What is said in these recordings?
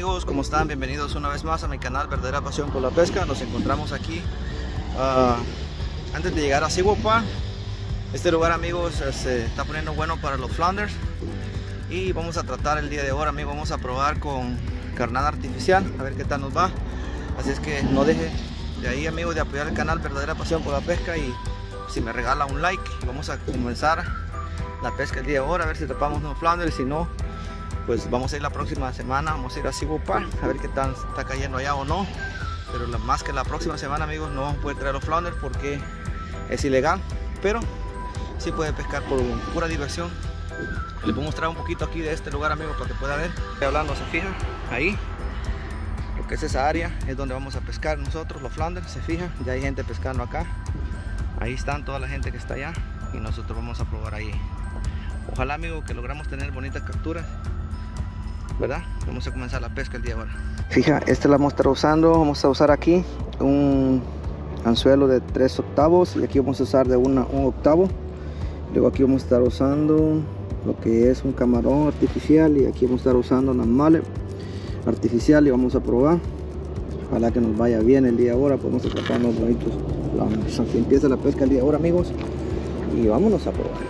amigos, ¿cómo están? Bienvenidos una vez más a mi canal Verdadera Pasión por la Pesca. Nos encontramos aquí antes de llegar a Siguapa. Este lugar, amigos, se está poniendo bueno para los flounders y vamos a tratar el día de hoy, amigos. Vamos a probar con carnada artificial, a ver qué tal nos va. Así es que no deje de ahí, amigos, de apoyar el canal Verdadera Pasión por la Pesca, y si me regala un like, vamos a comenzar la pesca el día de hoy, a ver si atrapamos unos flounders. Si no, pues vamos a ir la próxima semana, vamos a ir a Siguapa a ver qué tal está cayendo allá o no. Pero más que la próxima semana, amigos, no vamos a poder traer los flounders porque es ilegal, pero sí puede pescar por pura diversión. Les voy a mostrar un poquito aquí de este lugar, amigos, para que pueda ver. Hablando, se fijan ahí, lo que es esa área es donde vamos a pescar nosotros los flounders. Se fijan, ya hay gente pescando acá, ahí están toda la gente que está allá y nosotros vamos a probar ahí. Ojalá, amigos, que logramos tener bonitas capturas, ¿verdad? Vamos a comenzar la pesca el día de ahora. Fija, esta la vamos a estar usando. Vamos a usar aquí un anzuelo de 3/8 y aquí vamos a usar de un octavo. Luego aquí vamos a estar usando lo que es un camarón artificial y aquí vamos a estar usando una mallet artificial y vamos a probar. Ojalá que nos vaya bien el día de ahora. Podemos atrapar unos bonitos. Así empieza la pesca el día de ahora, amigos, y vámonos a probar.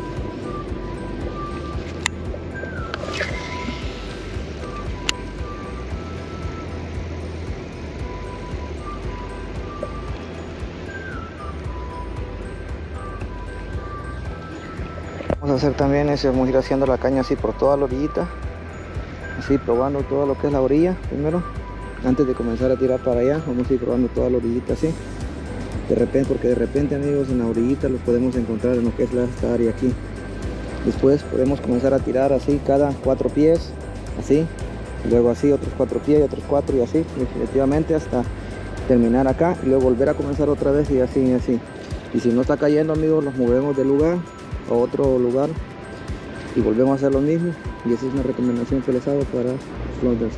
Vamos a hacer también eso, vamos a ir haciendo la caña así por toda la orillita, así probando todo lo que es la orilla primero, antes de comenzar a tirar para allá. Vamos a ir probando toda la orillita así, de repente, porque de repente, amigos, en la orillita los podemos encontrar en lo que es esta área aquí. Después podemos comenzar a tirar así cada 4 pies, así, y luego así otros 4 pies y otros 4 y así, definitivamente hasta terminar acá y luego volver a comenzar otra vez y así y así. Y si no está cayendo, amigos, los movemos del lugar a otro lugar y volvemos a hacer lo mismo, y esa es una recomendación que les hago para los flounders.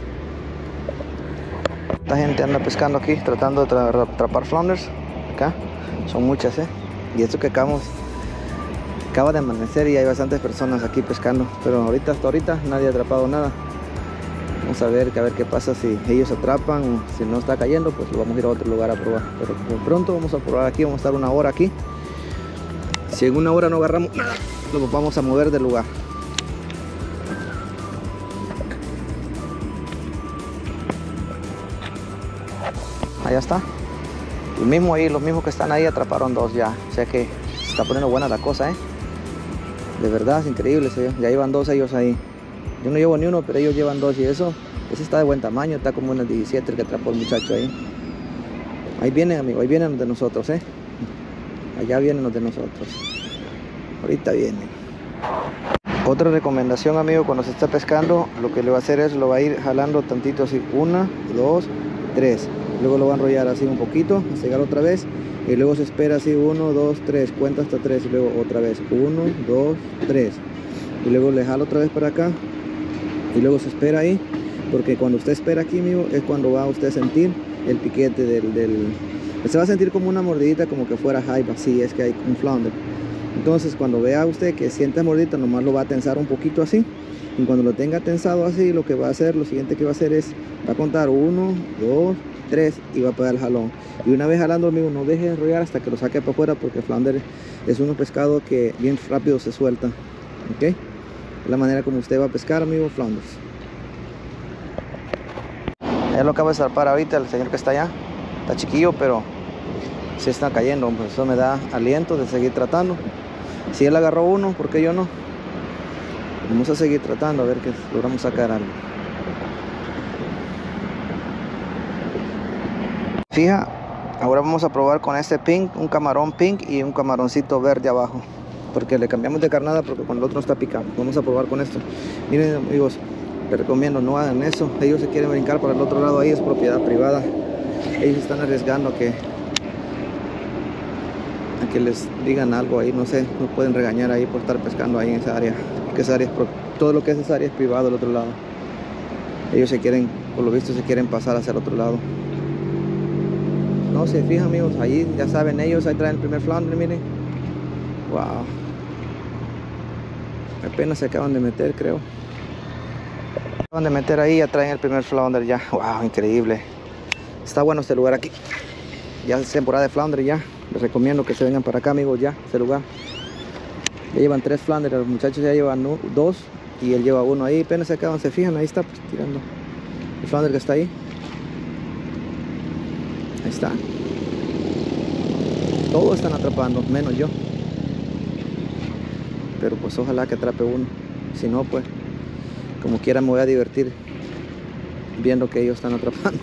Esta gente anda pescando aquí tratando de atrapar flounders. Acá son muchas, y esto que acaba de amanecer y hay bastantes personas aquí pescando, pero hasta ahorita nadie ha atrapado nada. Vamos a ver qué pasa, si ellos atrapan o si no está cayendo, pues lo vamos a ir a otro lugar a probar. Pero por pronto vamos a probar aquí, vamos a estar una hora aquí. Si en una hora no agarramos nada, lo vamos a mover del lugar. Allá está. El mismo ahí, los mismos que están ahí atraparon 2 ya. O sea que se está poniendo buena la cosa, De verdad, es increíble. Ya llevan 2 ellos ahí. Yo no llevo ni uno, pero ellos llevan 2 y ese está de buen tamaño. Está como unos 17 el que atrapó el muchacho ahí. Ahí vienen, amigos, ahí vienen los de nosotros, Allá vienen los de nosotros. Ahorita vienen. Otra recomendación, amigo, cuando se está pescando, lo que le va a hacer es lo va a ir jalando tantito así, 1, 2, 3. Luego lo va a enrollar así un poquito, a llegar otra vez, y luego se espera así, 1, 2, 3, cuenta hasta 3 y luego otra vez 1, 2, 3 y luego le jala otra vez para acá y luego se espera ahí, porque cuando usted espera aquí, amigo, es cuando va a usted sentir el piquete se va a sentir como una mordidita, como que fuera jaiba, si es que hay un flounder. Entonces cuando vea usted que siente mordidita, nomás lo va a tensar un poquito así, y cuando lo tenga tensado así, lo que va a hacer, lo siguiente que va a hacer es, va a contar 1, 2, 3 y va a pegar el jalón. Y una vez jalando, amigo, no deje de enrollar hasta que lo saque para afuera, porque el flounder es un pescado que bien rápido se suelta. ¿Ok? Es la manera como usted va a pescar, amigo, flounders. Ya lo acabo de zarpar ahorita, el señor que está allá. Está chiquillo, pero se está cayendo, pues eso me da aliento de seguir tratando. Si él agarró uno, ¿por qué yo no? Vamos a seguir tratando a ver que logramos sacar algo. Fija, ahora vamos a probar con este pink, un camarón pink y un camaroncito verde abajo, porque le cambiamos de carnada porque con el otro no está picando. Vamos a probar con esto. Miren, amigos, les recomiendo, no hagan eso. Ellos se quieren brincar para el otro lado, ahí es propiedad privada. Ellos están arriesgando a que les digan algo ahí, no sé, no pueden regañar ahí por estar pescando ahí en esa área, porque esa área todo lo que es esa área es privado del otro lado. Ellos se quieren, por lo visto, se quieren pasar hacia el otro lado. No se fijan, amigos, ahí ya saben ellos, ahí traen el primer flounder, miren. Wow, apenas se acaban de meter, creo. Acaban de meter ahí, ya traen el primer flounder ya. Wow, increíble. Está bueno este lugar aquí. Ya es temporada de flounder ya. Les recomiendo que se vengan para acá, amigos, ya, este lugar. Ya llevan 3 flounder, los muchachos ya llevan 2 y él lleva 1 ahí. Apenas se acaban, se fijan, ahí está pues, tirando el flounder que está ahí. Ahí está. Todos están atrapando, menos yo. Pero pues ojalá que atrape uno. Si no, pues como quiera me voy a divertir viendo que ellos están atrapando.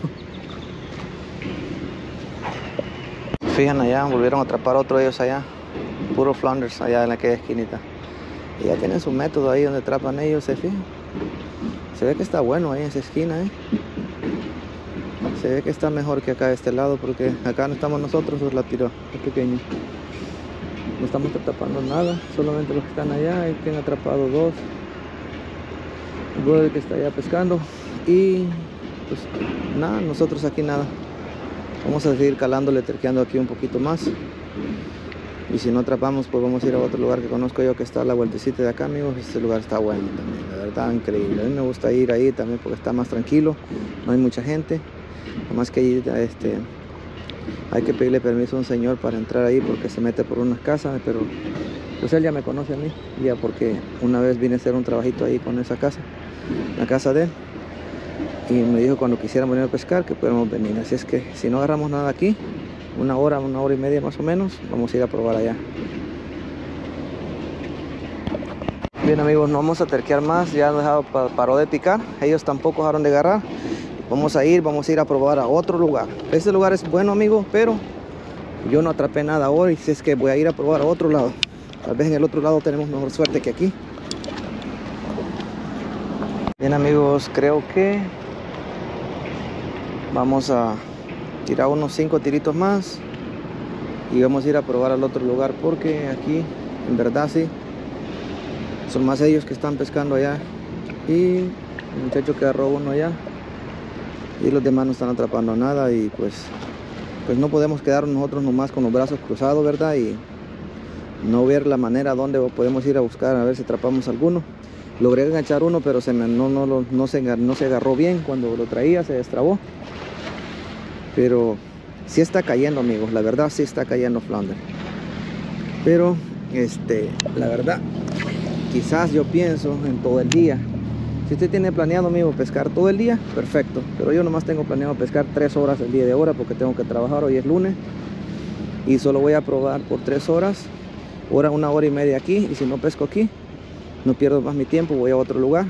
Fijan allá, volvieron a atrapar otro de ellos allá. Puro flounders allá en aquella esquinita. Y ya tienen su método ahí donde atrapan ellos, se fijan. Se ve que está bueno ahí en esa esquina, Se ve que está mejor que acá de este lado, porque acá no estamos nosotros, la tiró, es pequeño. No estamos atrapando nada, solamente los que están allá, y que han atrapado 2. El brother que está allá pescando. Y pues nada, nosotros aquí nada. Vamos a seguir calándole, terqueando aquí un poquito más. Y si no atrapamos, pues vamos a ir a otro lugar que conozco yo, que está a la vueltecita de acá, amigos. Este lugar está bueno también, la verdad, increíble. A mí me gusta ir ahí también porque está más tranquilo, no hay mucha gente. Además que ahí, hay que pedirle permiso a un señor para entrar ahí porque se mete por unas casas, pero pues él ya me conoce a mí, ya porque una vez vine a hacer un trabajito ahí con esa casa, la casa de él. Y me dijo cuando quisiéramos venir a pescar que podemos venir. Así es que si no agarramos nada aquí, una hora y media más o menos, vamos a ir a probar allá. Bien, amigos, no vamos a terquear más. Ya han dejado, paró de picar. Ellos tampoco dejaron de agarrar. Vamos a ir a probar a otro lugar. Este lugar es bueno, amigos, pero yo no atrapé nada hoy. Así es que voy a ir a probar a otro lado. Tal vez en el otro lado tenemos mejor suerte que aquí. Bien, amigos, creo que vamos a tirar unos 5 tiritos más y vamos a ir a probar al otro lugar, porque aquí en verdad sí son más ellos que están pescando allá y el muchacho que agarró uno allá y los demás no están atrapando nada. Y pues no podemos quedar nosotros nomás con los brazos cruzados, verdad, y no ver la manera donde podemos ir a buscar a ver si atrapamos alguno. Logré enganchar uno, pero no se agarró bien cuando lo traía, se destrabó. Pero sí está cayendo, amigos, la verdad sí está cayendo flounder. Pero la verdad, quizás yo pienso en todo el día. Si usted tiene planeado, amigo, pescar todo el día, perfecto. Pero yo nomás tengo planeado pescar 3 horas el día de ahora porque tengo que trabajar, hoy es lunes. Y solo voy a probar por 3 horas, una hora y media aquí. Y si no pesco aquí, no pierdo más mi tiempo, voy a otro lugar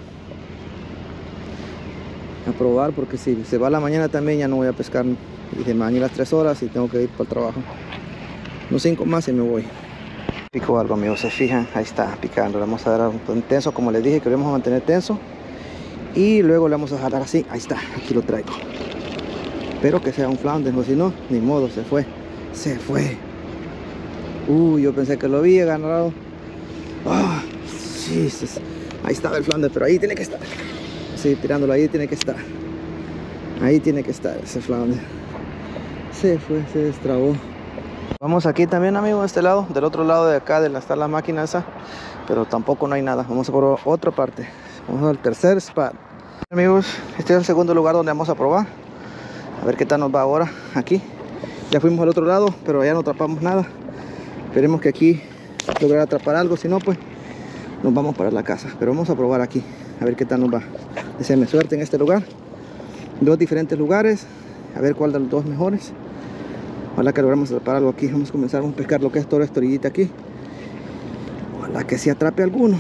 a probar, porque si se va a la mañana también ya no voy a pescar. Y se me van a ir las 3 horas y tengo que ir para el trabajo. Unos 5 más y me voy. Pico algo, amigos, se fijan, ahí está picando. Le vamos a dar un tenso, como les dije, que lo vamos a mantener tenso. Y luego le vamos a jalar así, ahí está, aquí lo traigo. Espero que sea un flounder, o si no, ni modo, se fue. Se fue. Yo pensé que lo había agarrado. Oh, Jesus. Ahí estaba el flounder, pero ahí tiene que estar. Sí, tirándolo ahí tiene que estar. Ahí tiene que estar ese flounder. Se fue, se destrabó. Vamos aquí también, amigos, de este lado. Del otro lado de acá, de la está la máquina esa. Pero tampoco no hay nada. Vamos a por otra parte. Vamos al tercer spot. Amigos, este es el segundo lugar donde vamos a probar. A ver qué tal nos va ahora aquí. Ya fuimos al otro lado, pero ya no atrapamos nada. Esperemos que aquí lograr atrapar algo. Si no, pues nos vamos para la casa. Pero vamos a probar aquí, a ver qué tal nos va. Deseenme suerte en este lugar. 2 diferentes lugares, a ver cuál de los 2 mejores. Ojalá que logremos atrapar algo aquí. Vamos a comenzar a pescar lo que es toda esta orillita aquí. Ojalá que sí atrape alguno.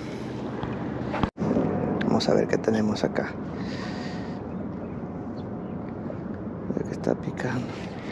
Vamos a ver qué tenemos acá. A ver qué está picando.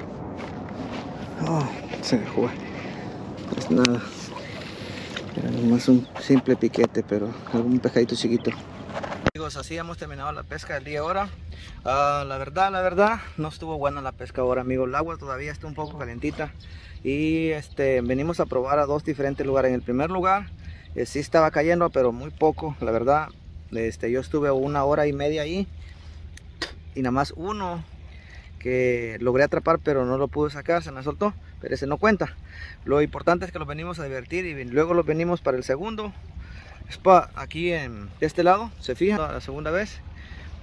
Oh, se me fue. Pues nada, era nomás un simple piquete, pero algún pescadito chiquito. Amigos, así hemos terminado la pesca del día ahora. La verdad, no estuvo buena la pesca ahora, amigos. El agua todavía está un poco calentita. Y venimos a probar a 2 diferentes lugares. En el primer lugar, sí estaba cayendo, pero muy poco, la verdad. Yo estuve 1 hora y media ahí. Y nada más uno que logré atrapar, pero no lo pude sacar, se me soltó. Pero ese no cuenta. Lo importante es que los venimos a divertir y luego los venimos para el segundo spot aquí de este lado. Se fijan, la segunda vez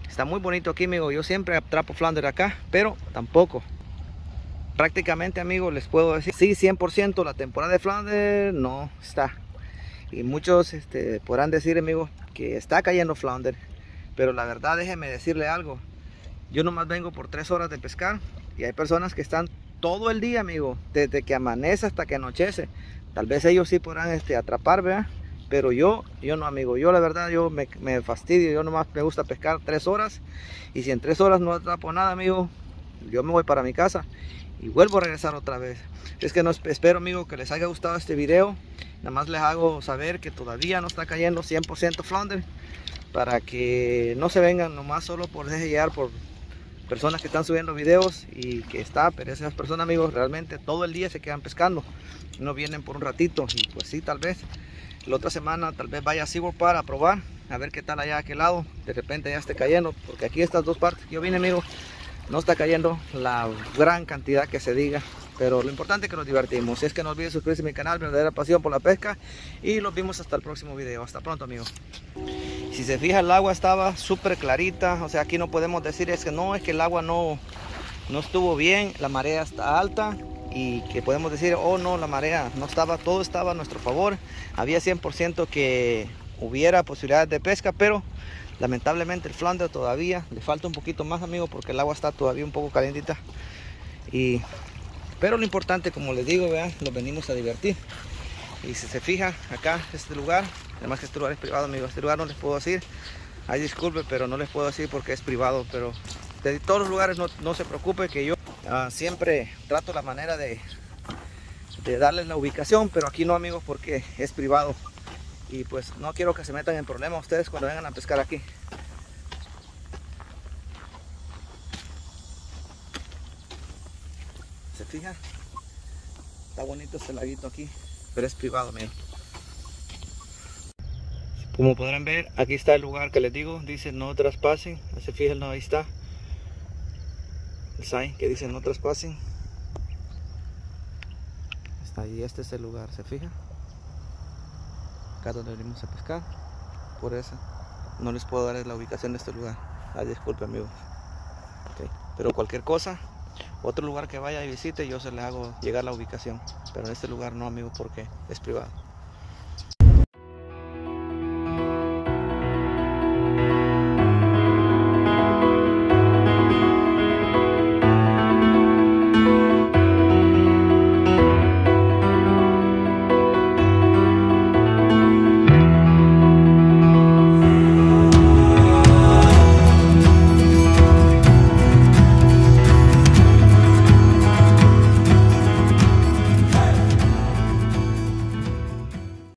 Está muy bonito aquí, amigo. Yo siempre atrapo flounder acá, pero tampoco. Prácticamente, amigos, les puedo decir, sí, 100% la temporada de flounder no está. Y muchos podrán decir, amigos, que está cayendo flounder. Pero la verdad, déjenme decirle algo. Yo nomás vengo por 3 horas de pescar. Y hay personas que están todo el día, amigo, desde que amanece hasta que anochece. Tal vez ellos sí podrán atrapar, ¿verdad? Pero yo no, amigo. Yo la verdad, yo me fastidio. Yo nomás me gusta pescar 3 horas. Y si en 3 horas no atrapo nada, amigo, yo me voy para mi casa y vuelvo a regresar otra vez. Es que no, espero, amigo, que les haya gustado este video. Nada más les hago saber que todavía no está cayendo 100% flounder, para que no se vengan nomás solo por dejarse llevar por personas que están subiendo videos y que pero esas personas, amigos, realmente todo el día se quedan pescando, no vienen por un ratito. Y pues sí, tal vez la otra semana tal vez vaya a SeaWorld para probar a ver qué tal allá a aquel lado, de repente ya esté cayendo, porque aquí estas dos partes que yo vine, amigo, no está cayendo la gran cantidad que se diga. Pero lo importante es que nos divertimos. Si es que no olviden suscribirse a mi canal, Verdadera Pasión por la Pesca. Y los vemos hasta el próximo video. Hasta pronto, amigos. Si se fija, el agua estaba súper clarita. O sea, aquí no podemos decir es que el agua no estuvo bien. La marea está alta. Y que podemos decir, oh no, la marea no estaba, todo estaba a nuestro favor. Había 100% que hubiera posibilidades de pesca, pero lamentablemente el flounder todavía le falta un poquito más, amigo, porque el agua está todavía un poco calientita. Pero lo importante, como les digo, vean, nos venimos a divertir. Y si se fija, acá, este lugar, además que este lugar es privado, amigo, este lugar no les puedo decir, ay, disculpe, pero no les puedo decir porque es privado. Pero de todos los lugares no se preocupe, que yo siempre trato la manera de darles la ubicación, pero aquí no, amigos, porque es privado. Y pues no quiero que se metan en problemas ustedes cuando vengan a pescar aquí. ¿Se fijan? Está bonito este laguito aquí, pero es privado, miren. Como podrán ver, aquí está el lugar que les digo, dice no traspasen. Se fijan, no, ahí está el sign que dice no traspasen. Está ahí, este es el lugar, ¿se fijan? Acá donde venimos a pescar. Por eso no les puedo dar la ubicación de este lugar. Ay, disculpe, amigos. Okay. Pero cualquier cosa, otro lugar que vaya y visite, yo se le hago llegar la ubicación. Pero en este lugar no, amigos, porque es privado.